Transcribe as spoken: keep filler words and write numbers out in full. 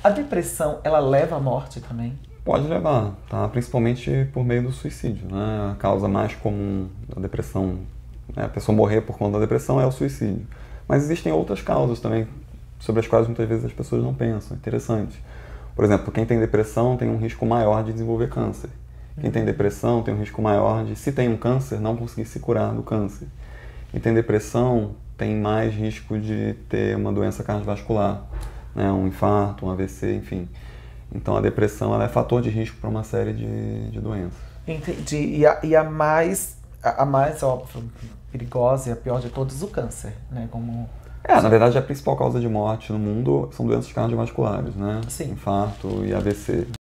A depressão, ela leva à morte também? Pode levar, tá? Principalmente por meio do suicídio, né? A causa mais comum da depressão, né? A pessoa morrer por conta da depressão é o suicídio. Mas existem outras causas também, sobre as quais muitas vezes as pessoas não pensam. Interessante. Por exemplo, quem tem depressão tem um risco maior de desenvolver câncer. Quem tem depressão tem um risco maior de, se tem um câncer, não conseguir se curar do câncer. Quem tem depressão tem mais risco de ter uma doença cardiovascular, né? Um infarto, um A V C, enfim. Então a depressão ela é fator de risco para uma série de, de doenças. Entendi. E a, e a mais, a, a mais óbvio, perigosa e a pior de todos, o câncer, né? Como... É, na verdade a principal causa de morte no mundo são doenças cardiovasculares, né? Sim. Infarto e A V C.